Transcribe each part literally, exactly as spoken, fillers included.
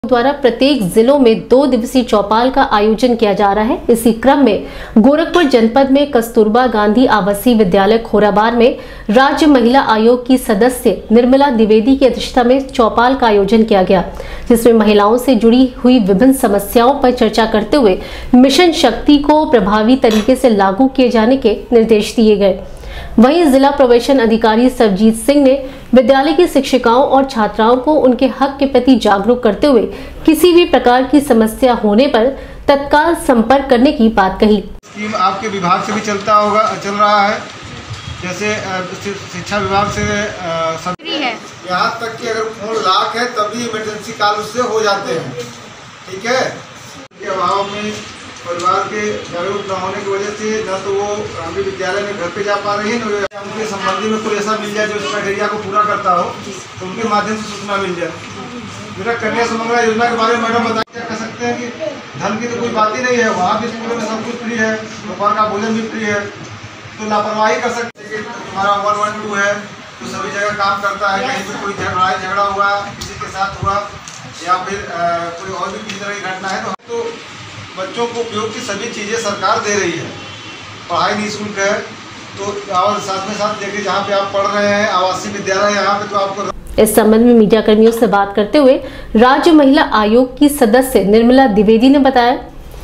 द्वारा प्रत्येक जिलों में दो दिवसीय चौपाल का आयोजन किया जा रहा है। इसी क्रम में गोरखपुर जनपद में कस्तूरबा गांधी आवासीय विद्यालय खोराबार में राज्य महिला आयोग की सदस्य निर्मला द्विवेदी की अध्यक्षता में चौपाल का आयोजन किया गया, जिसमें महिलाओं से जुड़ी हुई विभिन्न समस्याओं पर चर्चा करते हुए मिशन शक्ति को प्रभावी तरीके से लागू किए जाने के निर्देश दिए गए। वहीं जिला प्रवेशन अधिकारी सरजीत सिंह ने विद्यालय की शिक्षिकाओं और छात्राओं को उनके हक के प्रति जागरूक करते हुए किसी भी प्रकार की समस्या होने पर तत्काल संपर्क करने की बात कही। स्कीम आपके विभाग से भी चलता होगा चल रहा है, जैसे शिक्षा विभाग से सभी है, यहाँ तक कि अगर फोन लॉक है तभी इमरजेंसी कॉल उससे हो जाते हैं। ठीक है, के अभाव में परिवार के जागरूक न होने की वजह से न तो वो हमारे विद्यालय में घर पे जा पा रही है, न उनके संबंधी में कोई ऐसा मिल जाए जो इस क्राइटेरिया को पूरा करता हो तो उनके माध्यम से सूचना मिल जाए। मेरा कन्या सुमंगला योजना के बारे में मैडम बता क्या कह सकते हैं कि धन की तो कोई बात ही नहीं है, वहाँ भी स्कूलों में सब कुछ फ्री है, दोपहर का भोजन भी फ्री है, तो लापरवाही कर सकते हैं कि हमारा वन वन टू है तो सभी जगह काम करता है, कहीं पर कोई लड़ाई झगड़ा हुआ किसी के साथ हुआ या फिर कोई और भी किसी तरह की घटना है तो बच्चों को उपयोग की सभी चीज़ें सरकार दे रही है, पढ़ाई निःशुल्क है, तो और साथ में साथ देखिए जहाँ पे आप पढ़ रहे हैं आवासीय विद्यालय यहाँ पे तो आपको। इस संबंध में मीडिया कर्मियों से बात करते हुए राज्य महिला आयोग की सदस्य निर्मला द्विवेदी ने बताया,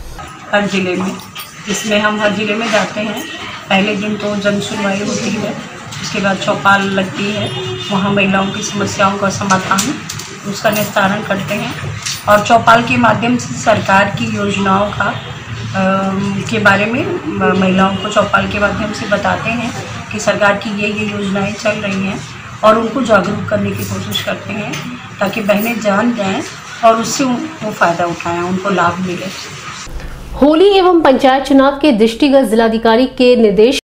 हर जिले में इसमें हम हर जिले में जाते हैं। पहले दिन तो जन सुनवाई होती है, उसके बाद चौपाल लगती है, वहाँ महिलाओं की समस्याओं का समाधान उसका निस्तारण करते हैं और चौपाल के माध्यम से सरकार की योजनाओं का आ, के बारे में महिलाओं को चौपाल के माध्यम से बताते हैं कि सरकार की ये ये योजनाएं चल रही हैं और उनको जागरूक करने की कोशिश करते हैं ताकि बहनें जान जाएं और उससे वो फ़ायदा उठाएं, उनको लाभ मिले। होली एवं पंचायत चुनाव के दृष्टिगत जिलाधिकारी के निर्देश